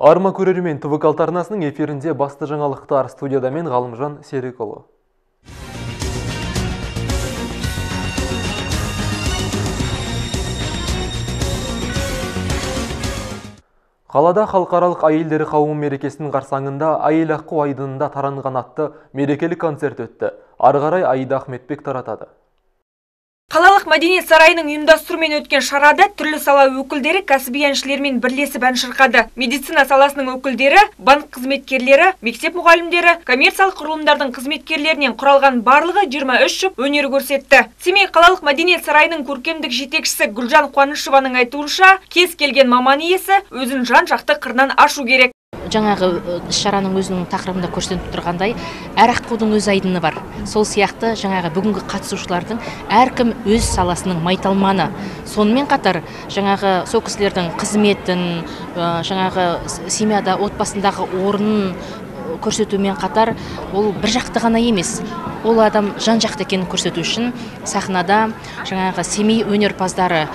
Арма көрермен ТВК арнасының эфирінде басты жаңалықтар, студияда мен Ғалымжан Серікұлы. Қалада халықаралық әйелдері қауымы мерекесінің қарсаңында Айел аққу айдынында таранған атты мерекелік концерт өтті. Ары қарай Аида Ахметбек таратады. Қалалық мәдениет сарайының ұйымдастыруымен өткен шарада түрлі сала өкілдері кәсіби әншілермен бірлесіп ән шырқады. Медицина саласының өкілдері, банк қызметкерлері, мектеп мұғалімдері, коммерциялық құрылымдардың қызметкерлерінен құралған барлығы 23 жұп өнер көрсетті. Семей қалалық мәдениет сарайының көркемдік жетекшісі Гүлжан Қуанышеваның айтуынша, кез келген маман иесі өзін жан-жақты қырынан ашу керек. Жаңағы шараның өзінің тақырыбында көрсетіп тұрғандай, әр аққудың өз айдыны бар. Сол сияқты жаңағы бүгінгі қатысушылардың әркім өз саласының майталманы. Сонымен қатар жаңағы сол кісілердің қызметін, жаңағы семьяда отбасындағы орнын көрсетумен қатар, ол бір жақты ғана емес. Ол адам жан жақты екенін көрсету үшін сахнада жаңағы Семей өнерпаздары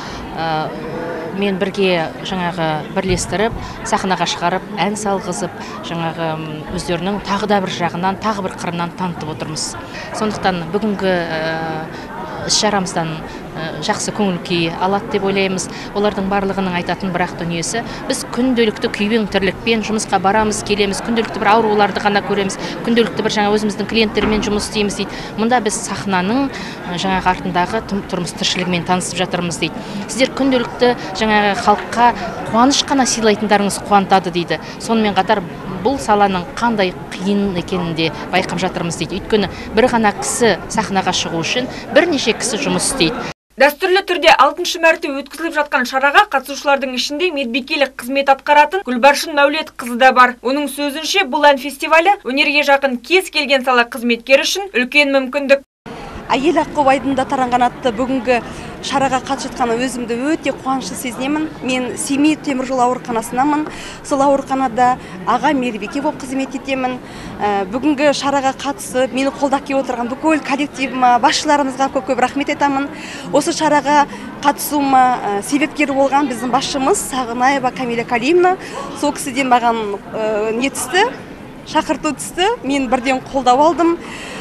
мен бірге жаңағы бірлестіріп, сахнаға шығарып, ән салғызып, жаңағы өздерінің тағы да бір жағынан, тағы бір қырынан танытып отырмыз. Сондықтан бүгінгі іс-шарамыздан жақсы көңіл күй алады деп ойлаймыз. Олардың барлығының айтатын бірақ дүниесі, біз күнделікті күйбең тірлікпен жұмысқа барамыз, келеміз, күнделікті бір ауруларды ғана көреміз, күнделікті бір жаңа өзіміздің клиенттермен жұмыс істейміз дейді. Мұнда біз сахнаның жаңағы артындағы тұрмыс тіршілігімен танысып жатырмыз дейді. Сіздер күнделікті жаңағы халыққа қуаныш қана сыйлайтындарыңыз қуантады дейді. Сонымен қатар бұл саланың қандай қиын екенін де байқап жатырмыз дейді. Өйткені бір ғана кісі сахнаға шығу үшін бірнеше кісі жұмыс істейді. Дәстүрлі түрде 6-шы мәрте өткізіліп жатқан шараға қатысушылардың ішінде медбикелік қызмет атқаратын Гүлбаршын Мәулет қызы да бар. Оның сөзінше, бұл ән фестивалі өнерге жақын кез келген сала қызметкері үшін үлкен мүмкіндік. Айел аққу айдынында таранған атты бүгінгі шараға қатысып жатқаны өзімді өте қуанышты сезінемін. Мен Семей теміржол ауруханасынамын. Сол ауруханада аға мейірбике болып қызмет етемін. Бүгінгі шараға қатысып, мені қолдап келіп отырған бүкіл коллективіме, басшыларымызға көп рахмет айтамын. Осы шараға қатысуыма себепкер болған біздің басшымыз Сағынаева Камиля Калимовна. Сол кісіден маған не түсті, шақырту түсті. Мен бірден қолдап алдым.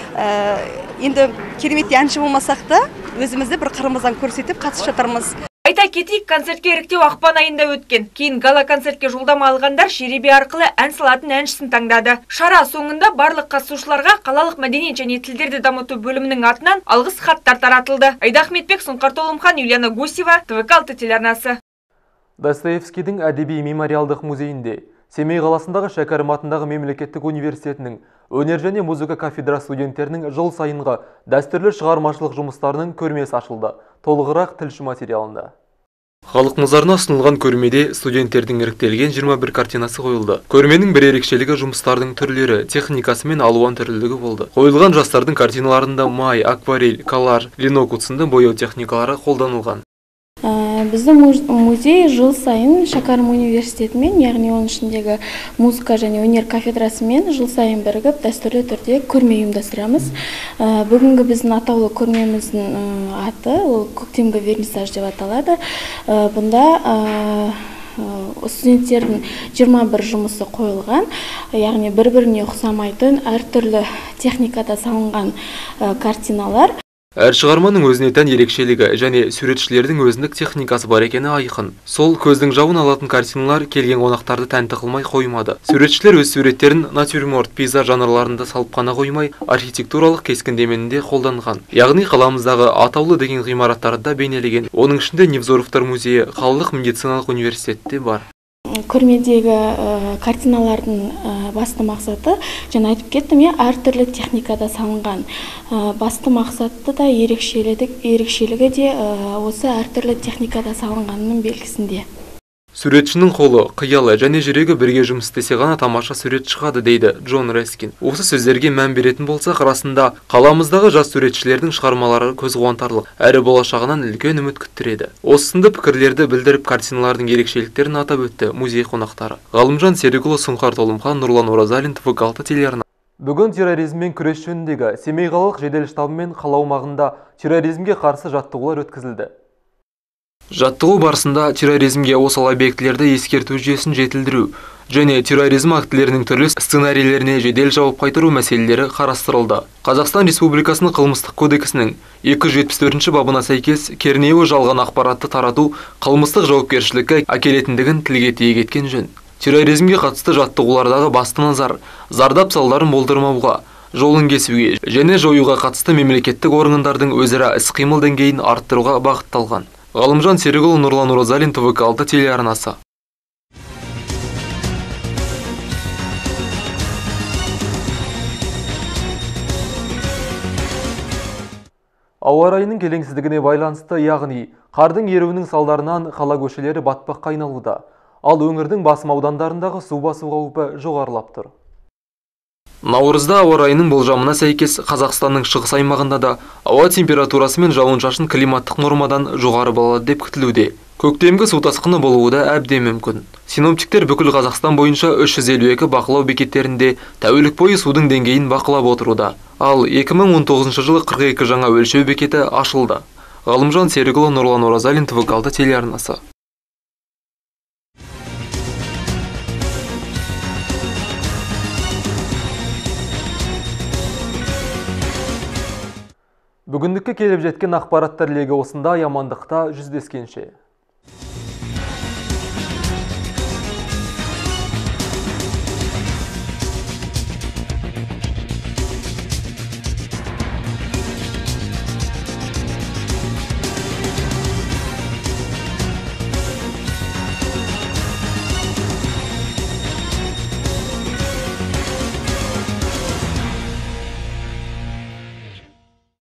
Енді керемет әнші болмасақ та, өзімізді бір қырымыздан көрсетіп қатысып жатырмыз. Айта кетейік, концертке іріктеу ақпан айында өткен. Кейін гала-концертке жолдама алғандар жеребе арқылы ән салатын әншісін таңдады. Шара соңында барлық қатысушыларға қалалық мәдениет және тілдерді дамыту бөлімінің атынан алғыс хаттар таратылды. Аида Ахметбек, Сұңқар Толымхан, Юлиана Гусева, ТВК телеарнасы. Достоевскийдің әдеби мемориалдық музейінде Семей қаласындағы Шәкәрім атындағы мемлекеттік университетінің өнер және музыка кафедра студенттерінің жыл сайынғы дәстүрлі шығармашылық жұмыстарының көрмесі ашылды. Толығырақ тілші материалында. Халық назарына ұсынылған көрмеде студенттердің іріктелген 21 картинасы қойылды. Көрменің бір ерекшелігі жұмыстардың түрлері, техникасы мен алуан түрлілігі болды. Қойылған жастардың картиналарында май, акварель, коллаж, линокут сынды бояу техникалары қолданылған. Біздің музей жыл сайын Шәкәрім университетімен, яғни оның ішіндегі музыка және өнер кафедрасымен жыл сайын бірігіп дәстүрлі түрде көрме ұйымдастырамыз. Бүгінгі біздің атаулы көрмеміздің аты ол көктемгі вернисаж деп аталады. Бұнда студенттердің 21 жұмысы қойылған, яғни бір-біріне ұқсамайтын әртүрлі техникада салынған картиналар. Әр шығарманың өзіне тән ерекшелігі және суретшілердің өзіндік техникасы бар екені айқын. Сол көздің жауын алатын картиналар келген қонақтарды тәнті қылмай қоймады. Суретшілер өз суреттерін натюрморт, пейзаж жанрларында салып қана қоймай, архитектуралық кескіндеменінде қолданған. Яғни қаламыздағы атаулы деген ғимараттарды бейнелеген. Оның ішінде Невзоровтар музейі, қалалық медициналық университетте бар. Көрмедегі картиналардың басты мақсаты, жаңа айтып кеттім, әртүрлі техникада салынған. Басты мақсаты да ерекшелігі де осы әртүрлі техникада салынғанның белгісінде. Суретшінің қолы, қиялы және жүрегі бірге жұмыс істесе ғана тамаша сурет шығады, дейді Джон Рескин. Осы сөздерге мән беретін болсақ, арасында қаламыздағы жас суретшілердің шығармалары көз қуантарлық, әрі болашағынан үлкен үміт күттіреді. Осы сынды пікірлерді білдіріп, картиналардың ерекшеліктерін атап өтті музей қонақтары. Ғалымжан Серікұлы, Сұңқар Толымхан, Нұрлан Оразалин, ТВК телеарнасы. Бүгін терроризммен күрес жөніндегі Семей қалалық жедел штабымен қала аумағында терроризмге қарсы жаттығулар өткізілді. Жаттығу барысында терроризмге осал объектілерді ескерту жүйесін жетілдіру, және терроризм актілерінің түрлі сценарийлеріне жедел жауап қайтару мәселелері қарастырылды. Қазақстан Республикасының қылмыстық кодексінің 274 бабына сәйкес кернеуі жалған ақпаратты тарату қылмыстық жауапкершілікке әкелетіндігін тілге тиек еткен жөн. Терроризмге қатысты жаттығулардағы басты назар зардап салдарын болдырмауға, жолын кесуге және жоюға қатысты мемлекеттік органдардың өзара іс-қимыл деңгейін арттыруға бағытталған. Ғалымжан Серікұлы, Нұрлан Оразалин, ТВ6 телеарнасы. Ауа райының келеңсіздігіне байланысты, яғни қардың еруінің салдарынан қала көшелері батпаққа айналуда. Ал өңірдің басым аудандарындағы су басу қаупі жоғарылап тұр. Наурызда ауа райының болжамына сәйкес Қазақстанның шығыс аймағында да ауа температурасы мен жауын-шашын климаттық нормадан жоғары болады деп күтілуде. Көктемгі су тасқыны болуы да әбден мүмкін. Синоптиктер бүкіл Қазақстан бойынша 352 бақылау бекеттерінде тәулік бойы судың деңгейін бақылап отыруда. Ал 2019 жылы 42 жаңа өлшеу бекеті ашылды. Ғалымжан Серікұлы, Нұрлан Оразалин, ТВ6 телеарнасы. Бүгіндікке келіп жеткен ақпараттар легі осында, амандықта жүздескенше.